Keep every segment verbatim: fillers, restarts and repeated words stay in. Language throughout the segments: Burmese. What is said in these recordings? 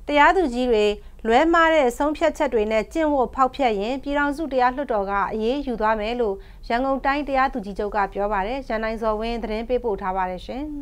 တရားသူကြီးတွေလွဲမှားတဲ့ဆုံးဖြတ်ချက်တွေနဲ့ကျင့်ဝတ်ဖောက်ဖျက်ရင်ပြည်ထောင်စုတရားလွှတ်တော်ကအရေးယူသွားမယ်လို့ရန်ကုန်တိုင်းတရားသူကြီးချုပ်ကပြောပါတယ်။ရန်နိုင်စော်ဝင်းသတင်းပေးပို့ထားပါတယ်ရှင်။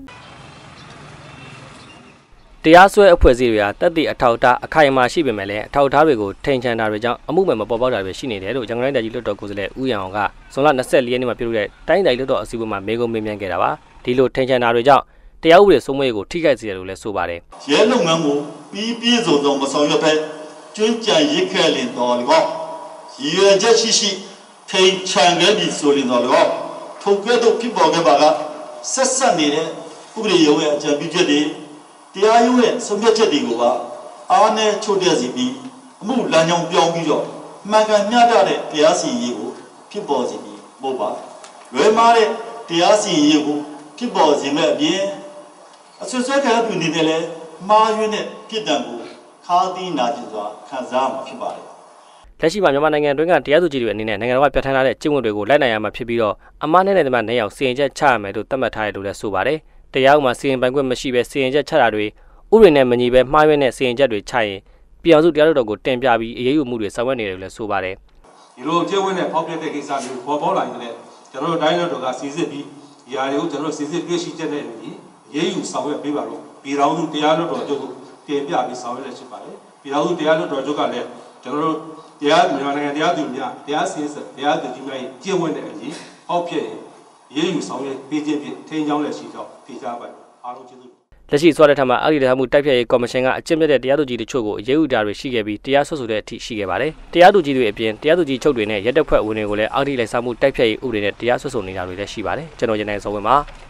တရားစွဲအဖွဲ့အစည်းတွေကတက်သည့်အထောက်အထားအခိုင်အမာရှိပေမဲ့လည်းအထောက်အထားတွေကိုထိန်ချန်တာတွေကြောင့်အမှုမဲ့မပေါ်ပေါက်တာတွေရှိနေတယ်လို့ရန်ကုန်တိုင်းတရားလွှတ်တော်ကိုယ်စားလှယ်ဦးရန်အောင်ကဇွန်လ၂၄ရက်နေ့မှာပြုလုပ်တဲ့တိုင်းတိုင်းလွှတ်တော်အစည်းအဝေးမှာမေးခွန်းမေးမြန်းခဲ့တာပါ။ဒီလိုထိန်ချန်တာတွေကြောင့်တရားဥပဒေစိုးမိုးရေးကိုထိခိုက်စေတယ်လို့လည်းဆိုပါတယ်။ရဲလုပ်ငန်းကိုပြီးပြည့်စုံစုံမဆောင်ရွက်ဘဲကျွမ်းကျန်ရစ်ခဲ့လင်တော်လေကောရည်ရွယ်ချက်ရှိရှိထိန်ချန်ခဲ့ပြီးဆိုရင်တော်လေကောထိုကဲ့သို့ဖြစ်ပေါ်ခဲ့ပါကဆက်ဆက်နေတဲ့ဥပဒေရုံးရဲ့အကြံပြုချက်တွေတရားရုံးရဲ့ဆုံးဖြတ်ချက်တွေကိုပါအားနည်းချို့တဲ့စီပြီးအမှုလမ်းကြောင်းပြောင်းပြီးတော့မှန်ကန်မျှတတဲ့တရားစီရင်ရေးကိုဖြစ်ပေါ်စေပြီးပို့ပါလွယ်မားတဲ့တရားစီရင်ရေးကိုဖြစ်ပေါ်စေမဲ့အပြင်အဆွေဆွဲခံရသူအနေနဲ့လည်းမှားယွင်းတဲ့ပြစ်ဒဏ်ကိုခါးသီးနာကျင်စွာခံစားမှာဖြစ်ပါတယ်။လက်ရှိမှာမြန်မာနိုင်ငံအတွင်းကတရားသူကြီးတွေအနေနဲ့နိုင်ငံတော်ကပြဋ္ဌာန်းထားတဲ့ကျင့်ဝတ်တွေကိုလိုက်နိုင်ရမှာဖြစ်ပြီးတော့အမှားနဲ့တဲ့မှာနေအောင်စီရင်ချက်ချရမယ်လို့သတ်မှတ်ထားတယ်လို့လည်းဆိုပါတယ်။တရားဥပဒေစီရင်ပိုင်ခွင့်မရှိဘဲစီရင်ချက်ချတာတွေဥပဒေနဲ့မညီဘဲမှားယွင်းတဲ့စီရင်ချက်တွေချရင်ပြည်အောင်စုတရားလွှတ်တော်ကိုတင်ပြပြီးအရေးယူမှုတွေဆောင်ရွက်နေတယ်လို့လည်းဆိုပါတယ်။ဒီလိုကျင့်ဝတ်နဲ့ဖောက်ပြတဲ့ကိစ္စမျိုးပေါ်ပေါက်လာရင်လည်းကျွန်တော်တို့တိုင်းလွှတ်တော်ကစီစစ်ပြီးဒီဟာတွေကိုကျွန်တော်တို့စီစစ်တွေ့ရှိချက်နဲ့အညီရေးယူဆောင်ရွက်ပေးပါလို့ပြည်ထောင်စုတရားလွှတ်တော်ချုပ်ကိုတင်ပြပြီးဆောင်ရွက်လက်ရှိပါတယ်ပြည်ထောင်စုတရားလွှတ်တော်ချုပ်ကလည်းကျွန်တော်တို့တရားမြန်မာနိုင်ငံတရားသူများတရားစီရင်တရားသူကြီးများရဲ့ကျင့်ဝတ်နဲ့အညီဟောက်ဖြစ်ရေးယူဆောင်ရွက်ပေးခြင်းဖြင့်ထိန်းကျောင်းလက်ရှိတော့ဖြေကြားပါတယ်အားလုံးကျေးဇူးလက်ရှိသွားတဲ့ထက်မှာအဂတိတရားမှုတိုက်ဖျက်ရေးကော်မရှင်ကအကျင့်မြတ်တဲ့တရားသူကြီးတို့ချို့ကိုအရေးယူတာတွေရှိခဲ့ပြီးတရားစွဲဆိုတဲ့အထိရှိခဲ့ပါတယ်။တရားသူကြီးတွေအပြင်တရားသူကြီးချုပ်တွေနဲ့ရဲတပ်ဖွဲ့ဝင်တွေကိုလည်းအဂတိလိုက်စားမှုတိုက်ဖျက်ရေးဥပဒေနဲ့တရားစွဲဆိုနေတာတွေလည်းရှိပါတယ်။ကျွန်တော်ရန်နိုင်စောဝင်းပါ။